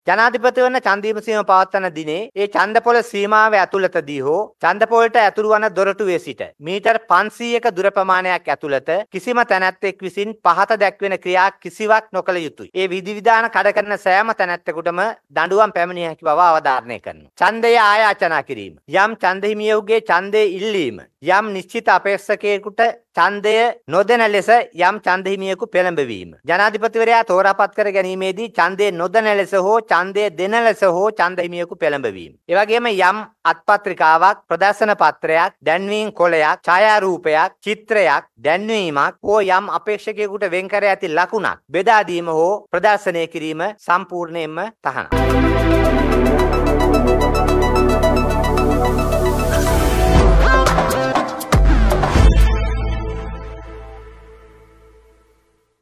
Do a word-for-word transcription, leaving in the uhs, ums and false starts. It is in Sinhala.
ජනාධිපති වන ඡන්දීම සීම පවත්වන දිනේ ඒ ඡන්දපොළ සීමාව ඇතුළතදී හෝ ඡන්දපොළට ඇතුළු වන දොරටුවේ සිට මීටර් පන්සීයක දුර ප්‍රමාණයක් ඇතුළත කිසිම තැනැත්තෙක් විසින් පහත දැක්වෙන ක්‍රියා කිසිවක් නොකළ යුතුය. ඒ විධිවිධාන කඩ කරන සෑම තැනැත්තෙකුටම දඬුවම් පැමිණිය හැකි බව අවධාරණය කරනවා. ඡන්දය ආයාචනා කිරීම. යම් ඡන්ද හිමියෙකුගේ ඡන්දය ඉල්ලීම යම් නිශ්චිත අපේක්ෂකයෙකුට ඡන්දය නොදෙන ලෙස යම් ඡන්ද හිමියෙකු පෙළඹවීම. ජනාධිපතිවරයා තෝරාපත් කර ගැනීමේදී ඡන්දය නොදෙන ලෙස හෝ ඡන්දය දෙන ලෙස හෝ ඡන්ද හිමියෙකු පෙළඹවීම. ඒ වගේම යම් අත්පත්‍රිකාවක්, ප්‍රදර්ශන පත්‍රයක්, දැන්වීම් කොළයක්, ඡායාරූපයක්, චිත්‍රයක්, දැන්වීමක් හෝ යම් අපේක්ෂකයෙකුට වෙන් කර ඇති ලකුණක් බෙදා දීම හෝ ප්‍රදර්ශනය කිරීම සම්පූර්ණයෙන්ම තහනම්.